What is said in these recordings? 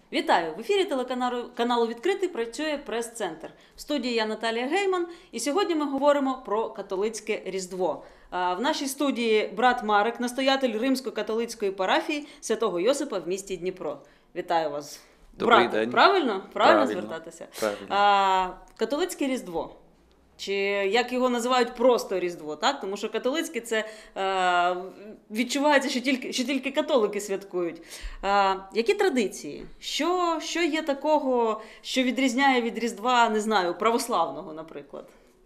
Вітаю! В ефірі телеканалу «Відкритий» працює прес-центр. В студії я Наталія Гейман, і сьогодні ми говоримо про католицьке Різдво. В нашій студії брат Марек, настоятель римсько-католицької парафії Святого Йосипа в місті Дніпро. Вітаю вас, Добрий брате. день. Правильно звертатися? Правильно. Католицьке Різдво. Чи як його називають просто Різдво, так? Тому що католицьке це відчувається, що тільки католики святкують. Які традиції? Що є такого, що відрізняє від Різдва, не знаю, православного, наприклад?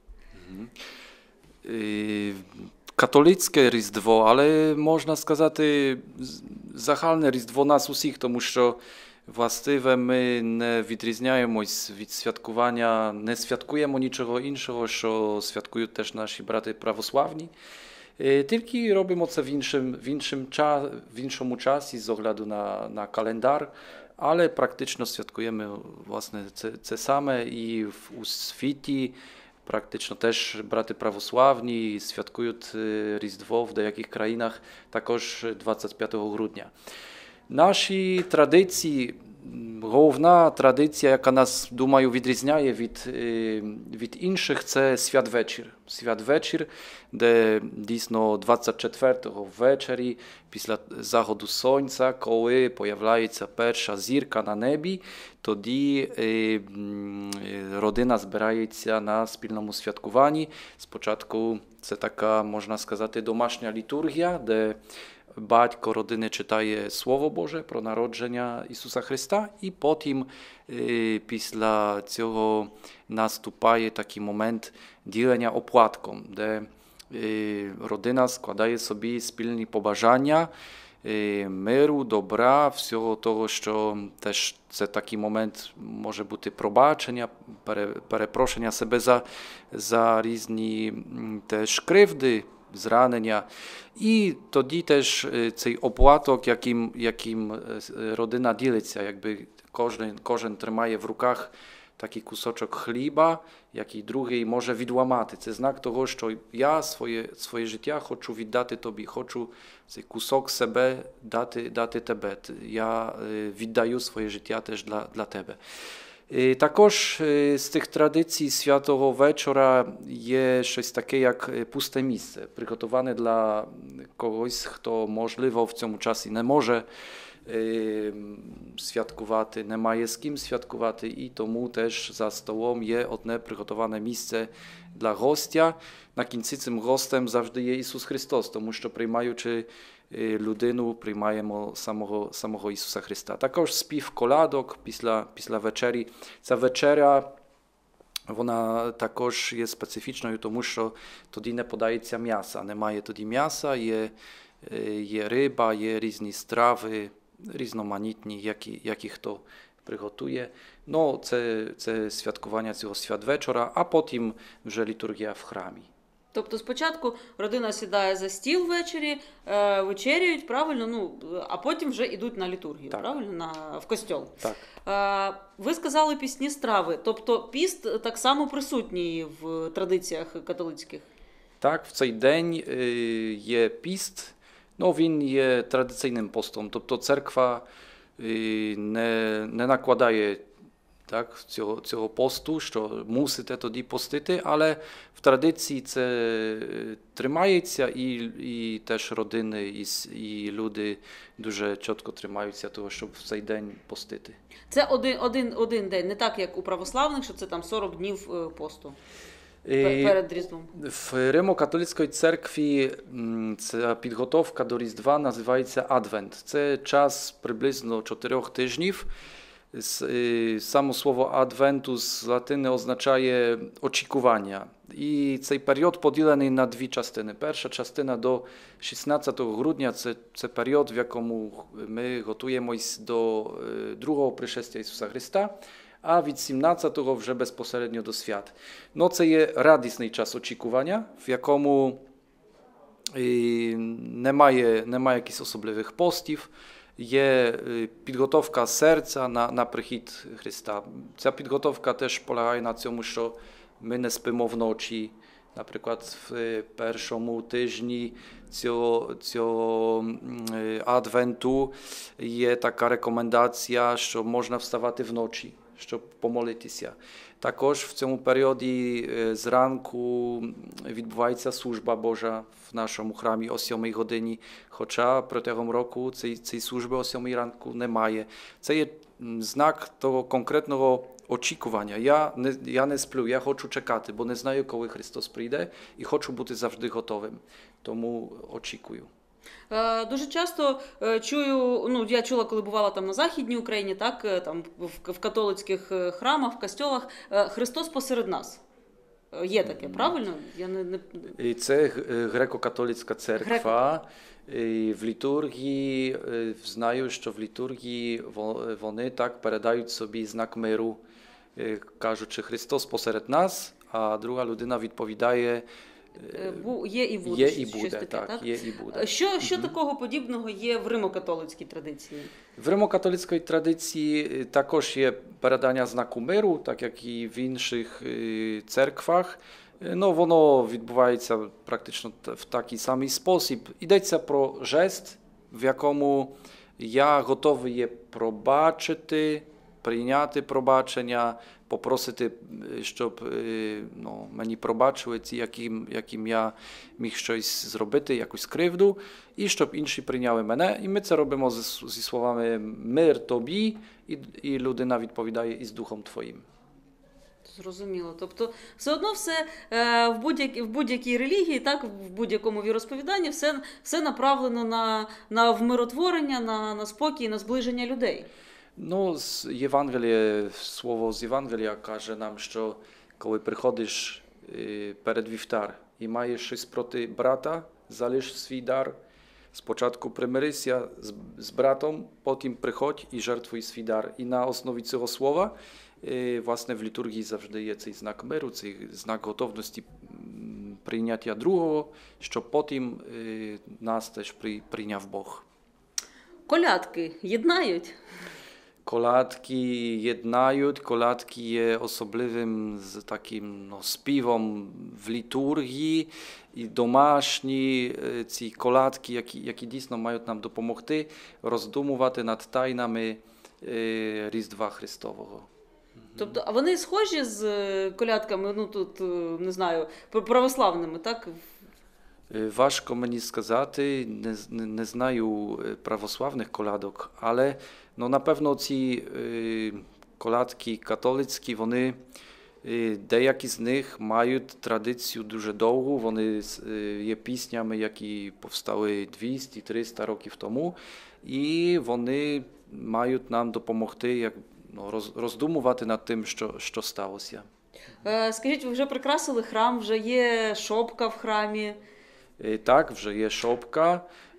Католицьке Різдво, але можна сказати загальне Різдво нас усіх, тому що właściwie my nie відрізняємось від святкування, не святкуємо нічого іншого, що святкують теж наші брати православні. Тільки робимо це в іншому часі з огляду на календар, але практично святкуємо власне це саме і у світі практично теж брати православні святкують Різдво в деяких країнах також 25 грудня. Наші традиції, головна традиція, яка нас, думаю, відрізняє від інших, це святвечір. Святвечір, де дійсно 24-го ввечері, після заходу сонця, коли появляється перша зірка на небі, тоді родина збирається на спільному святкуванні. Спочатку це така, можна сказати, домашня літургія, де батько родини читає Слово Боже про народження Ісуса Христа, і потім після цього наступає такий момент ділення оплатком, де родина складає собі спільні побажання миру, добра, всього того, що теж це такий момент може бути пробачення, перепрошення себе за різні теж кривди, зранення. І тоді теж цей оплаток, яким родина ділиться, якби кожен тримає в руках такий кусочок хліба, який другий може відламати. Це знак того, що я своє життя хочу віддати тобі, хочу цей кусок себе дати тебе. Я віддаю своє життя теж для тебе. Також з тих традицій Святого Вечора є щось таке, як пусте місце, приготоване для когось, хто, можливо, в цьому часі не може святкувати, не має з ким святкувати, і тому теж за столом є одне приготоване місце для гостя. На кінці цим гостем завжди є Ісус Христос, тому що приймаючи людину, приймаємо самого Ісуса Христа. Також спів колядок після вечері. Ця вечеря, вона також є специфічною, тому що тоді не подається м'яса. Немає тоді м'яса, є риба, є різні страви, різноманітні, які хто приготує. No, це святкування цього святвечора, а потім вже літургія в храмі. Тобто спочатку родина сідає за стіл ввечері, вечеряють, правильно, а потім вже йдуть на літургію, так, правильно, в костьол. Так. Ви сказали пісні страви, тобто піст так само присутній в традиціях католицьких? Так, в цей день є піст, він є традиційним постом, тобто церква не накладає цього посту, що мусите тоді постити, але в традиції це тримається і теж родини, і люди дуже чітко тримаються того, щоб в цей день постити. Це один день, не так, як у православних, що це там 40 днів посту перед Різдвом. В Римо-католицькій церкві ця підготовка до Різдва називається Адвент. Це час приблизно 4 тижнів. Само słowo adwentu z łatyny oznaczaje oczekiwania. I цей період поділений на дві частини. Перша частина до 16 грудня – це період, в якому ми готуємось до другого пришестя Ісуса Христа, а від 17-го вже безпосередньо до свят. Це є радісний час очікування, в якому немає якихось особливих постів, є підготовка серця на прихід Христа. Ця підготовка теж полягає на цьому, що ми не спимо вночі, Наприклад, в першому тижні цього адвенту є така рекомендація, що можна вставати вночі, щоб помолитися. Також в цьому періоді зранку відбувається служба Божа в нашому храмі о 7 годині, хоча протягом року цієї служби о 7 ранку немає. Це є знак того конкретного очікування. Я не сплю, я хочу чекати, бо не знаю, коли Христос прийде, і хочу бути завжди готовим. Тому очікую. Дуже часто чую, ну я чула, коли бувала там на Західній Україні, так, там в католицьких храмах, в костьолах, Христос посеред нас. Є таке, правильно? І це греко-католицька церква. І в літургії, знаю, що в літургії вони так передають собі знак миру, кажучи Христос посеред нас, а друга людина відповідає є і буде. Є і буде, так? Є і буде. Що такого подібного є в римо-католицькій традиції? В римо-католицькій традиції також є передання знаку миру, так як і в інших церквах. Ну, воно відбувається практично в такий самий спосіб. Йдеться про жест, в якому я готовий є пробачити, прийняти пробачення, попросити, щоб мені пробачили ті, яким я міг щось зробити, якусь кривду, і щоб інші прийняли мене. І ми це робимо зі словами «мир тобі», і людина відповідає «із духом твоїм». Зрозуміло. Тобто все одно все в будь-якій релігії, так, в будь-якому віросповіданні все направлено на вмиротворення, на спокій, на зближення людей. Ну, слово з Євангелія каже нам, що коли приходиш перед вівтар і маєш щось проти брата, залиш свій дар, спочатку примирися з братом, потім приходь і жертвуй свій дар. І на основі цього слова, власне, в літургії завжди є цей знак миру, цей знак готовності прийняття другого, щоб потім нас теж прийняв Бог. Колядки єднають? Колядki jednają, колядки є особливим таким співом в літургії, і домашні ці колядки, які дійсно мають нам допомогти роздумувати над тайнами Різдва Христового. Тобто, а вони схожі з колядками, ну тут, не знаю, православними, так? Важко мені сказати, не знаю православних колядок, але на певно ці колядки католицькі, вони, деякі з них мають традицію дуже довгу, вони є піснями, які повстали 200-300 років тому, і вони мають нам допомогти роздумувати над тим, що сталося. Скажіть, ви вже прикрасили храм, вже є шопка в храмі? Так, вже є шопка,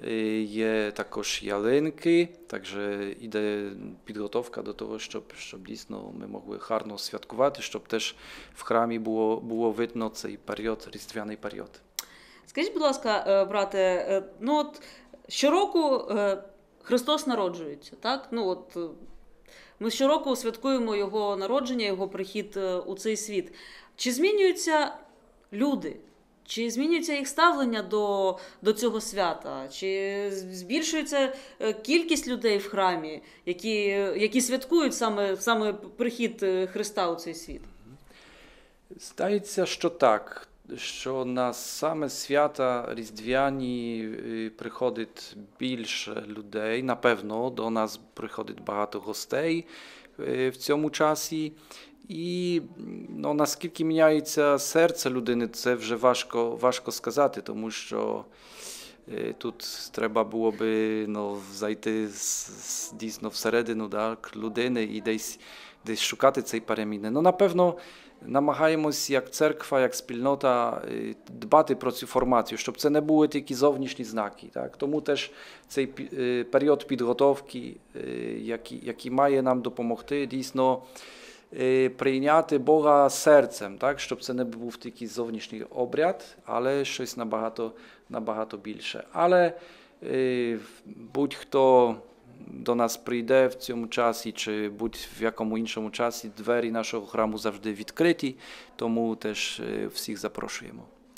є також ялинки, також іде підготовка до того, щоб дійсно ми могли гарно святкувати, щоб теж в храмі було видно цей період, різдвяний період. Скажіть, будь ласка, брате, ну от щороку Христос народжується, так? Ну от ми щороку святкуємо Його народження, Його прихід у цей світ. Чи змінюються люди? Чи змінюється їх ставлення до цього свята? Чи збільшується кількість людей в храмі, які святкують саме прихід Христа у цей світ? Здається, що так. Що на саме свята різдвяні приходить більше людей. Напевно, до нас приходить багато гостей в цьому часі. І наскільки міняється серце людини, це вже важко сказати, тому що тут треба було би зайти дійсно всередину людини і десь шукати цієї переміни. Напевно, намагаємось як церква, як спільнота дбати про цю формацію, щоб це не були тільки зовнішні знаки. Так? Тому теж цей період підготовки, який має нам допомогти, дійсно прийняти Бога серцем, так? Щоб це не був тільки зовнішній обряд, але щось набагато більше. Але будь-хто до нас прийде в цьому часі, чи будь-в якому іншому часі, двері нашого храму завжди відкриті, тому теж всіх запрошуємо.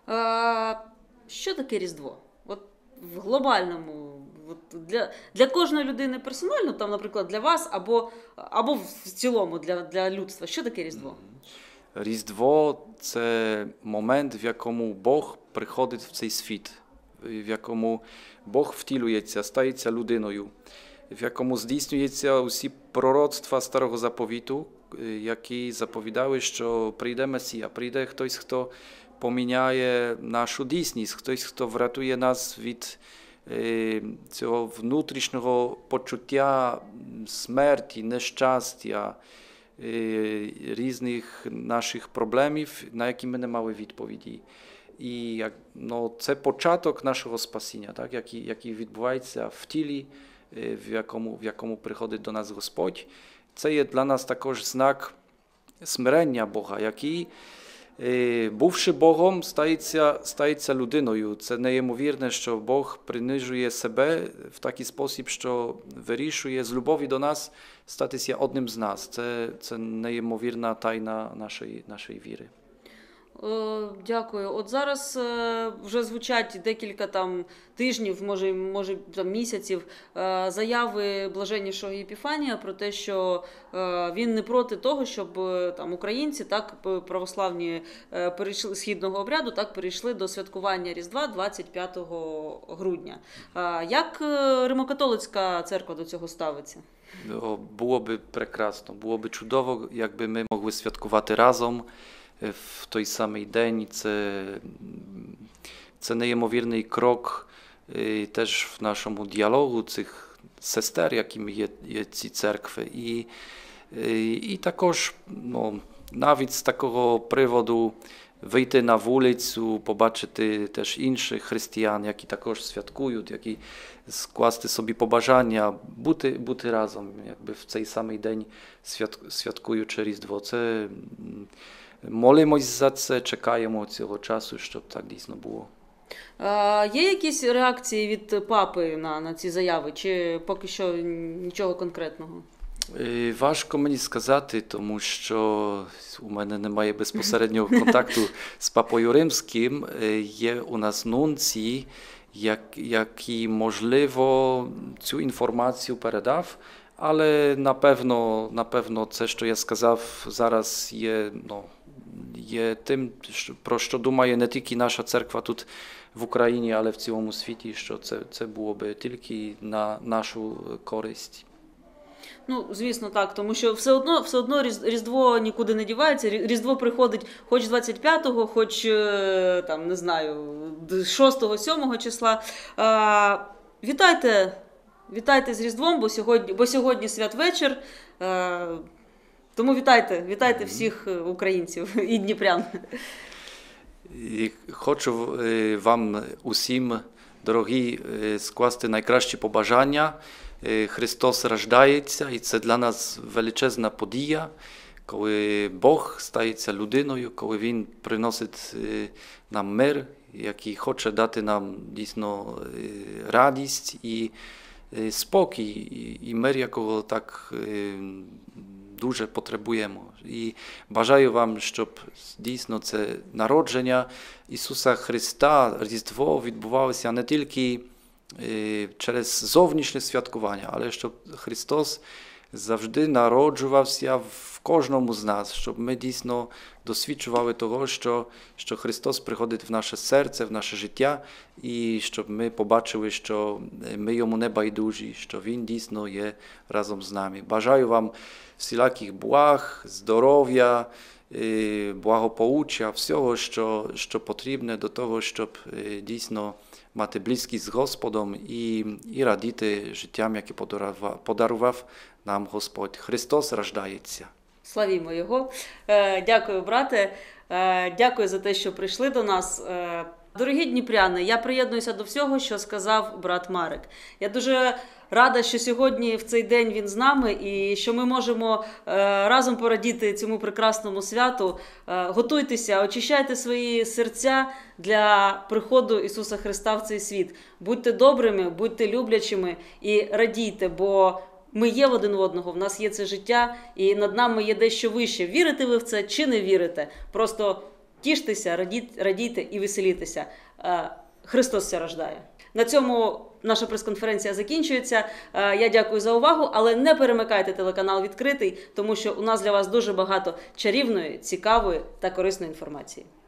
Що таке Різдво? От в глобальному, от для кожної людини персонально, там, наприклад, для вас, або в цілому для людства. Що таке Різдво? Різдво – це момент, в якому Бог приходить в цей світ, в якому Бог втілюється, стається людиною, в якому здійснюються усі пророцтва Старого Заповіту, які заповідали, що прийде Месія, прийде хтось, хто поміняє нашу дійсність, хтось, хто врятує нас від цього внутрішнього почуття смерті, нещастя, різних наших проблемів, на які ми не мали відповіді. І це початок нашого спасіння, так, який відбувається в тілі, в якому приходить до нас Господь. Це є для нас також знак смирення Бога, який, бувши Богом, стається людиною. Це неймовірне, що Бог принижує себе в такий спосіб, що вирішує з любові до нас статися одним з нас. Це неймовірна тайна нашої віри. Дякую. От зараз вже звучать декілька там тижнів, може там місяців, заяви блаженнішого Єпіфанія про те, що він не проти того, щоб там українці, так, православні перейшли східного обряду, так, перейшли до святкування Різдва 25 грудня. Як Римо-католицька церква до цього ставиться? Було би прекрасно, було би чудово, якби ми могли святкувати разом в той самий день. Це неймовірний крок теж в нашому діалогу цих сестер, якими є ці церкви. І також навіть з такого приводу вийти на вулицю, побачити теж інших християн, які також святкують, які скласти собі побажання, бути разом, якби в цей самий день святкуючи Різдво. Молимось за це, чекаємо цього часу, щоб так дійсно було. Є якісь реакції від папи на ці заяви, чи поки що нічого конкретного? Важко мені сказати, тому що у мене немає безпосереднього контакту з папою римським. Є у нас нунцій, який, можливо, цю інформацію передав, але напевно це, що я сказав зараз, є тим, про що думає не тільки наша церква тут в Україні, але в цілому світі, що це було би тільки на нашу користь. Звісно, так, тому що все одно Різдво нікуди не дівається. Різдво приходить хоч 25-го, хоч, там, не знаю, 6-7 числа. Вітайте з Різдвом, бо сьогодні святвечір. Тому вітайте всіх українців і дніпрян. І хочу вам усім, дорогі, скласти найкращі побажання. Христос рождається, і це для нас величезна подія, коли Бог стається людиною, коли Він приносить нам мир, який хоче дати нам дійсно радість і спокій, і мир, якого так дуже потребуємо. І бажаю вам, щоб дійсно це народження Ісуса Христа, Різдво відбувалося не тільки через зовнішнє святкування, але щоб Христос завжди народжувався в кожному з нас, щоб ми дійсно досвідчували того, що Христос приходить в наше серце, в наше життя, і щоб ми побачили, що ми йому не байдужі, що він дійсно є разом з нами. Бажаю вам всіляких благ, здоров'я, благополуччя, всього, що потрібне до того, щоб дійсно мати близькість з Господом і радіти життям, яке подарував нам Господь. Христос рождається. Славімо Його. Дякую, брате. Дякую за те, що прийшли до нас. Дорогі дніпряни, я приєднуюся до всього, що сказав брат Марек. Я дуже рада, що сьогодні в цей день він з нами і що ми можемо разом порадіти цьому прекрасному святу. Готуйтеся, очищайте свої серця для приходу Ісуса Христа в цей світ. Будьте добрими, будьте люблячими і радійте, бо ми є в один одного, в нас є це життя, і над нами є дещо вище. Вірите ви в це чи не вірите? Просто тіштеся, радійте і веселітеся. Христос ся рождає. На цьому наша прес-конференція закінчується. Я дякую за увагу, але не перемикайте телеканал «Відкритий», тому що у нас для вас дуже багато чарівної, цікавої та корисної інформації.